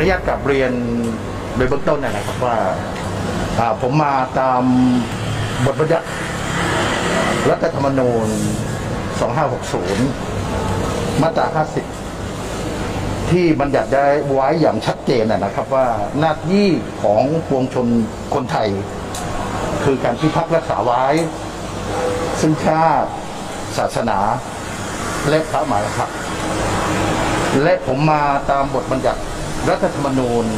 นุญาตกลับเรียนโดยเบื้องต้นนะครับว่าผมมาตามบทบัญญัติรัฐธรรมนูญ 2560 มาตรา 50 ที่บัญญัติได้ไว้อย่างชัดเจนนะครับว่าหน้าที่ของปวงชนคนไทยคือการพิทักษ์รักษาไว้ซึ่งชาติศาสนาและพระมหากษัตริย์และผมมาตามบทบัญญัติรัฐธรรมนูญ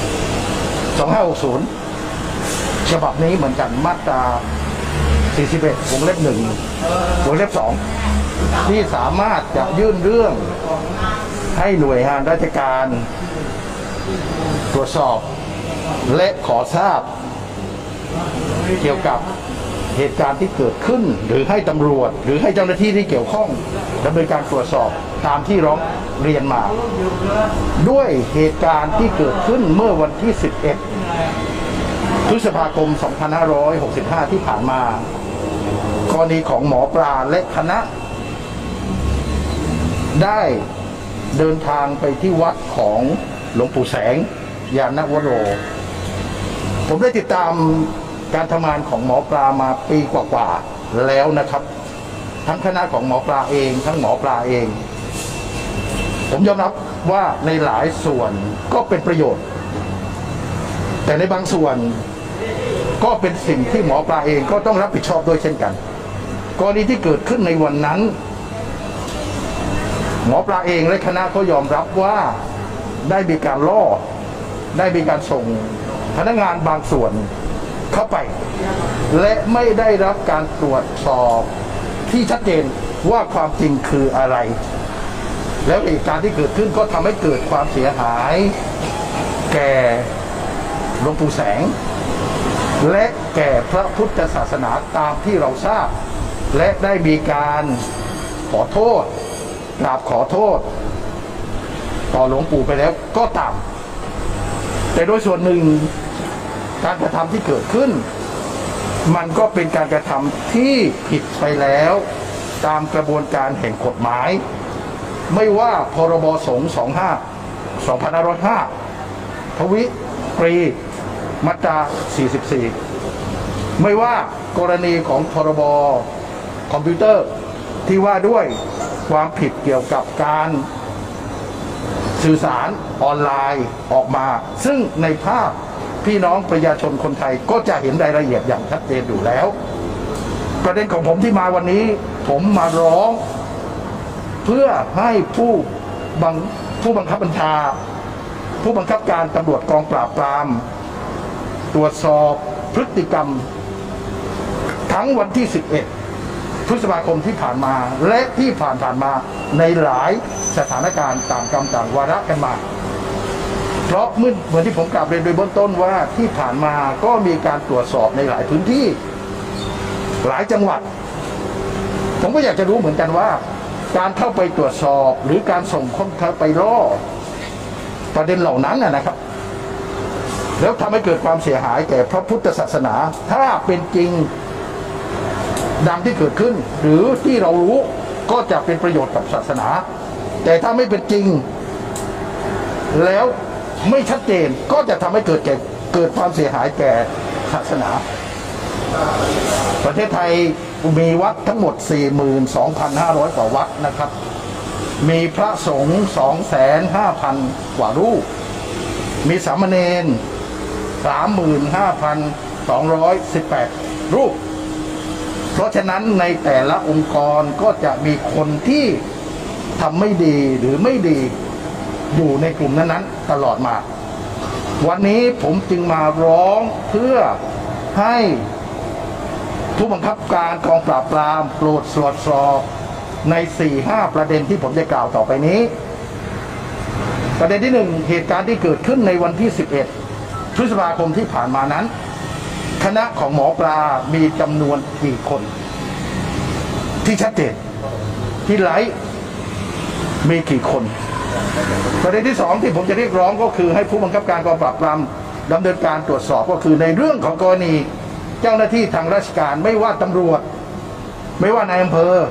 2560 ฉบับนี้เหมือนกันมาตรา 41 วงเล็บ 1 วงเล็บ 2 ที่สามารถจะยื่นเรื่องให้หน่วยงานราชการตรวจสอบและขอทราบเกี่ยวกับเหตุการณ์ที่เกิดขึ้นหรือให้ตำรวจหรือให้เจ้าหน้าที่ที่เกี่ยวข้องดำเนินการตรวจสอบตามที่ร้องเรียนมาด้วยเหตุการณ์ที่เกิดขึ้นเมื่อวันที่ 11 พฤษภาคม 2565 ที่ผ่านมากรณีของหมอปลาและคณะได้เดินทางไปที่วัดของหลวงปู่แสงยานวโรผมได้ติดตามการทำงานของหมอปลามาปีกว่าๆแล้วนะครับทั้งคณะของหมอปลาเองทั้งหมอปลาเองผมยอมรับว่าในหลายส่วนก็เป็นประโยชน์แต่ในบางส่วนก็เป็นสิ่งที่หมอปลาเองก็ต้องรับผิดชอบด้วยเช่นกันกรณีที่เกิดขึ้นในวันนั้นหมอปลาเองและคณะก็ยอมรับว่าได้มีการล่อได้มีการส่งพนักงานบางส่วนเข้าไปและไม่ได้รับการตรวจสอบที่ชัดเจนว่าความจริงคืออะไรแล้วเหตุการณ์ที่เกิดขึ้นก็ทำให้เกิดความเสียหายแก่หลวงปู่แสงและแก่พระพุทธศาสนาตามที่เราทราบและได้มีการขอโทษกราบขอโทษต่อหลวงปู่ไปแล้วก็ตามแต่โดยส่วนหนึ่งการกระทำที่เกิดขึ้นมันก็เป็นการกระทำที่ผิดไปแล้วตามกระบวนการแห่งกฎหมายไม่ว่าพรบสงฆ์2505 ทวิปรีมาตรา 44 ไม่ว่ากรณีของพรบคอมพิวเตอร์ที่ว่าด้วยความผิดเกี่ยวกับการสื่อสารออนไลน์ออกมาซึ่งในภาพพี่น้องประชาชนคนไทยก็จะเห็นรายละเอียดอย่างชัดเจนอยู่แล้วประเด็นของผมที่มาวันนี้ผมมาร้องเพื่อให้ผู้บังคับบัญชาผู้บังคับการตำรวจกองปราบปรามตรวจสอบพฤติกรรมทั้งวันที่ 11 พฤษภาคมที่ผ่านมาและที่ผ่านมาในหลายสถานการณ์ต่างกรรมต่างวาระกันมาเพราะเหมือนที่ผมกล่าวเรียนโดยเบื้องต้นว่าที่ผ่านมาก็มีการตรวจสอบในหลายพื้นที่หลายจังหวัดผมก็อยากจะรู้เหมือนกันว่าการเข้าไปตรวจสอบหรือการส่งคนเข้าไปล่อประเด็นเหล่านั้นนะครับแล้วทำให้เกิดความเสียหายแก่พระพุทธศาสนาถ้าเป็นจริงดังที่เกิดขึ้นหรือที่เรารู้ก็จะเป็นประโยชน์กับศาสนาแต่ถ้าไม่เป็นจริงแล้วไม่ชัดเจนก็จะทำให้เกิดความเสียหายแก่ศาสนาประเทศไทยมีวัดทั้งหมด 42,500 กว่าวัดนะครับมีพระสงฆ์ 250,000 กว่ารูปมีสามเณร 35,218 รูปเพราะฉะนั้นในแต่ละองค์กรก็จะมีคนที่ทำไม่ดีหรือไม่ดีอยู่ในกลุ่มนั้นๆตลอดมาวันนี้ผมจึงมาร้องเพื่อให้ผู้บังคับการกองปราบปรามโปรดตรวจสอบใน 4-5 ประเด็นที่ผมจะกล่าวต่อไปนี้ประเด็นที่ 1เหตุการณ์ที่เกิดขึ้นในวันที่ 11 พฤษภาคมที่ผ่านมานั้นคณะของหมอปลามีจำนวนกี่คนที่ชัดเจนที่ไลฟ์มีกี่คนประเด็นที่ 2ที่ผมจะเรียกร้องก็คือให้ผู้บังคับการกองปราบปรามดำเนินการตรวจสอบก็คือในเรื่องของกรณีเจ้าหน้าที่ทางราชการไม่ว่าตำรวจไม่ว่านายอำเภอ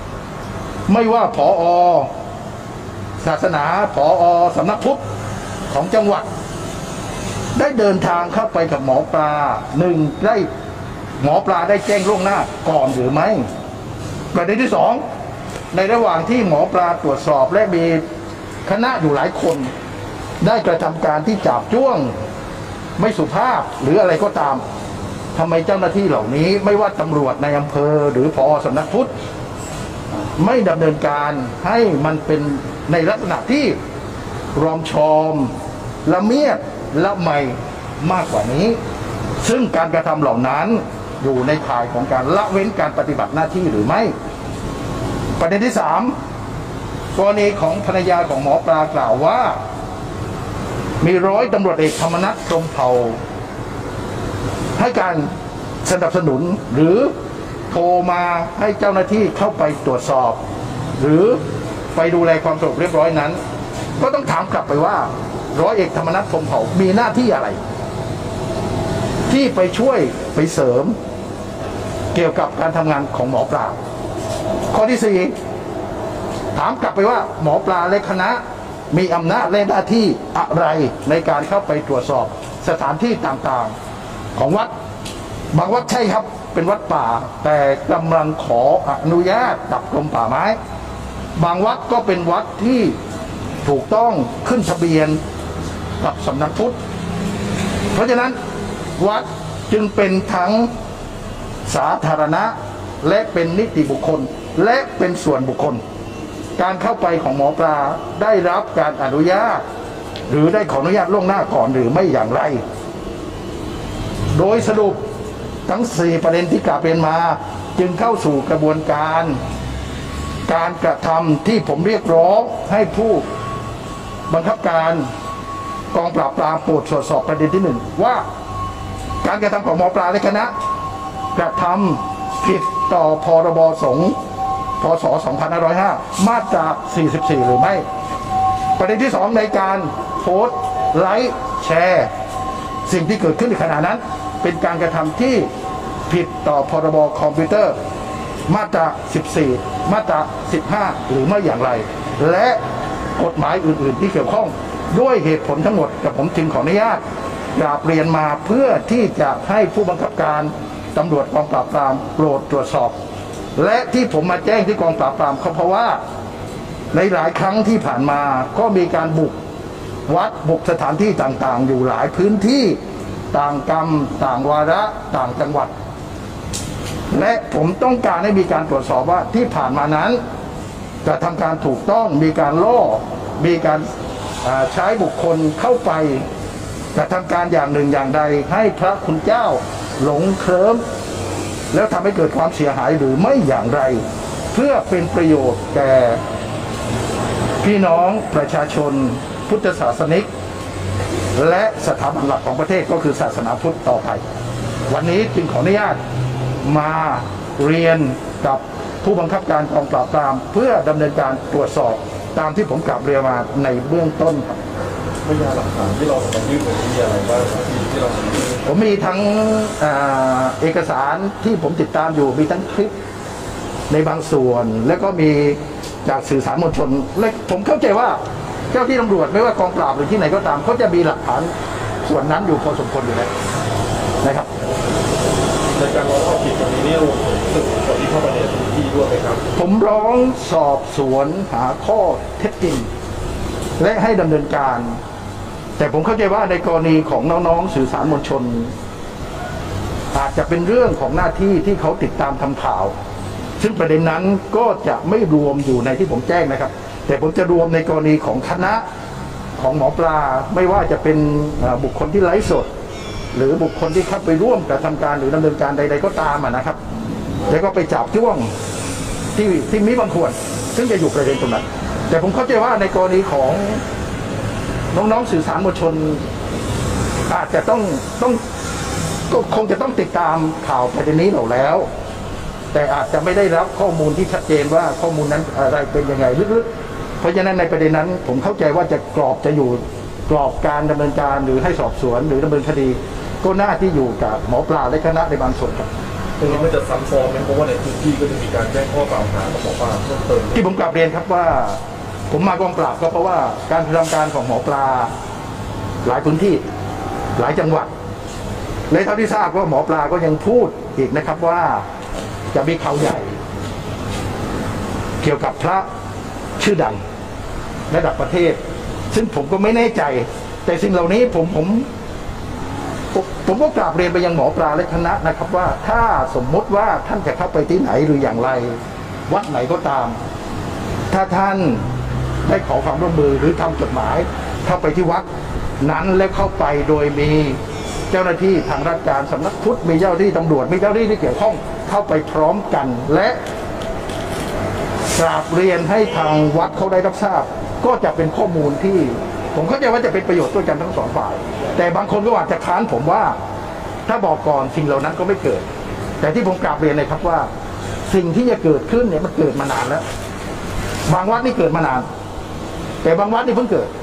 ไม่ว่าผอ.ศาสนาผอ.สำนักพุทธของจังหวัดได้เดินทางเข้าไปกับหมอปลาหนึ่งได้หมอปลาได้แจ้งล่วงหน้าก่อนหรือไม่ประเด็นที่สองในระหว่างที่หมอปลาตรวจสอบและมีคณะอยู่หลายคนได้กระทำการที่จับจ้วงไม่สุภาพหรืออะไรก็ตามทำไมเจ้าหน้าที่เหล่านี้ไม่ว่าตำรวจในอำเภอหรือผอ.สำนักพุทธไม่ดำเนินการให้มันเป็นในลักษณะที่รอมชอมละเมียดละไมมากกว่านี้ซึ่งการกระทำเหล่านั้นอยู่ในข่ายของการละเว้นการปฏิบัติหน้าที่หรือไม่ประเด็นที่สามกรณีของภรรยาของหมอปลากล่าวว่ามีร้อยตำรวจเอกธรรมนัส พรหมเผ่าให้การสนับสนุนหรือโทรมาให้เจ้าหน้าที่เข้าไปตรวจสอบหรือไปดูแลความสงบเรียบร้อยนั้นก็ต้องถามกลับไปว่าร้อยเอกธรรมนัส พรหมเผ่ามีหน้าที่อะไรที่ไปช่วยไปเสริมเกี่ยวกับการทำงานของหมอปลาข้อที่สี่ถามกลับไปว่าหมอปลาและคณะมีอำนาจและหน้าที่อะไรในการเข้าไปตรวจสอบสถานที่ต่างๆของวัดบางวัดใช่ครับเป็นวัดป่าแต่กำลังขออนุญาตกับกรมป่าไม้บางวัดก็เป็นวัดที่ถูกต้องขึ้นทะเบียนกับสำนักพุทธเพราะฉะนั้นวัดจึงเป็นทั้งสาธารณะและเป็นนิติบุคคลและเป็นส่วนบุคคลการเข้าไปของหมอปลาได้รับการอนุญาตหรือได้ขออนุญาตล่วงหน้าก่อนหรือไม่อย่างไรโดยสรุปทั้ง4ประเด็นที่กล่าวเรียนมาจึงเข้าสู่กระบวนการกระทำที่ผมเรียกร้องให้ผู้บังคับการกองปราบปรามโปรดตรวจสอบประเด็นที่1ว่าการกระทำของหมอปลาและคณะกระทำผิดต่อพรบสงฆ์พ.ศ. 2505 มาตรา 44 หรือไม่ประเด็นที่2ในการโพสต์ไลค์แชร์สิ่งที่เกิดขึ้นในขณะนั้นเป็นการกระทำที่ผิดต่อพรบคอมพิวเตอร์มาตรา 14 มาตรา 15 หรือไม่อย่างไรและกฎหมายอื่นๆที่เกี่ยวข้องด้วยเหตุผลทั้งหมดกับผมจึงขออนุญาตกราบเรียนมาเพื่อที่จะให้ผู้บังคับการตำรวจกองปราบปรามโปรดตรวจสอบและที่ผมมาแจ้งที่กองปราบปรามเพราะว่าในหลายครั้งที่ผ่านมาก็มีการบุกวัดบุกสถานที่ต่างๆอยู่หลายพื้นที่ต่างกรรมต่างวาระต่างจังหวัดและผมต้องการให้มีการตรวจสอบว่าที่ผ่านมานั้นจะทำการถูกต้องมีการล่อมีการใช้บุคคลเข้าไปจะทำการอย่างหนึ่งอย่างใดให้พระคุณเจ้าหลงเคลิ้มแล้วทำให้เกิดความเสียหายหรือไม่อย่างไรเพื่อเป็นประโยชน์แก่พี่น้องประชาชนพุทธศาสนิกและสถาบันหลักของประเทศก็คือศาสนาพุทธต่อไปวันนี้จึงขออนุญาตมาเรียนกับผู้บังคับการกองปราบปรามเพื่อดำเนินการตรวจสอบตามที่ผมกล่าวเรียนมาในเบื้องต้นครับพยานหลักฐานที่เราไปยื่นมีอะไรบ้างที่เราผมมีทั้งเอกสารที่ผมติดตามอยู่มีทั้งคลิปในบางส่วนแล้วก็มีจากสื่อสารมวลชนและผมเข้าใจว่าเจ้าที่ตำรวจไม่ว่ากองปราบหรือที่ไหนก็ตามเขาจะมีหลักฐานส่วนนั้นอยู่พอสมควรอยู่แล้วนะครับในการร้องเอาผิดตรงนี้นี่สืบสวนที่เข้าไปในพื้นที่ด้วยไหมครับผมร้องสอบสวนหาข้อเท็จจริงและให้ดำเนินการแต่ผมเข้าใจว่าในกรณีของน้องๆสื่อสารมวลชนอาจจะเป็นเรื่องของหน้าที่ที่เขาติดตามทำข่าวซึ่งประเด็นนั้นก็จะไม่รวมอยู่ในที่ผมแจ้งนะครับแต่ผมจะรวมในกรณีของคณะของหมอปลาไม่ว่าจะเป็นบุคคลที่ไลฟ์สดหรือบุคคลที่เข้าไปร่วมกระทำการหรือดำเนินการใดๆก็ตามนะครับแล้วก็ไปจับจ้วงที่มีบางควรซึ่งจะอยู่ประเด็นตรงนั้นแต่ผมเข้าใจว่าในกรณีของน้องๆสื่อสารมวลชนอาจจะต้องก็คงจะต้องติดตามข่าวประเด็นนี้เราแล้วแต่อาจจะไม่ได้รับข้อมูลที่ชัดเจนว่าข้อมูลนั้นอะไรเป็นยังไงลึกๆเพราะฉะนั้นในประเด็นนั้นผมเข้าใจว่าจะอยู่กรอบการดำเนินการหรือให้สอบสวนหรือดำเนินคดีก็น่าที่อยู่กับหมอปลาและคณะในบางส่วนครับตรงนี้มันจะซ้ำซ้อนไหมเพราะว่าในพื้นที่ก็จะมีการแจ้งข้อกล่าวหากับหมอปลาเพิ่มเติมที่ผมกลับเรียนครับว่าผมมากองปราบก็เพราะว่าการทำการของหมอปลาหลายพื้นที่หลายจังหวัดและเท่าที่ทราบว่าหมอปลาก็ยังพูดอีกนะครับว่าจะมีข่าวใหญ่ เกี่ยวกับพระชื่อดังระดับประเทศ ซึ่งผมก็ไม่แน่ใจ แต่สิ่งเหล่านี้ผมก็กราบเรียนไปยังหมอปลาและคณะนะครับว่าถ้าสมมติว่าท่านจะเข้าไปที่ไหนหรืออย่างไร วัดไหนก็ตาม ถ้าท่านได้ขอความร่วมมือหรือทำจดหมายเข้าไปที่วัดนั้นแล้วเข้าไปโดยมีเจ้าหน้าที่ทางราชการสำนักพุทธมีเจ้าหน้าที่ตำรวจมีเจ้าหน้าที่ที่เกี่ยวข้องเข้าไปพร้อมกันและกราบเรียนให้ทางวัดเขาได้รับทราบก็จะเป็นข้อมูลที่ผมเข้าใจว่าจะเป็นประโยชน์ด้วยกันทั้งสองฝ่ายแต่บางคนก็อาจจะค้านผมว่าถ้าบอกก่อนสิ่งเหล่านั้นก็ไม่เกิดแต่ที่ผมกราบเรียนเลยครับว่าสิ่งที่จะเกิดขึ้นเนี่ยมันเกิดมานานแล้วบางวัดนี่เกิดมานานแต่บางวัดนี่เพิ่งเกิด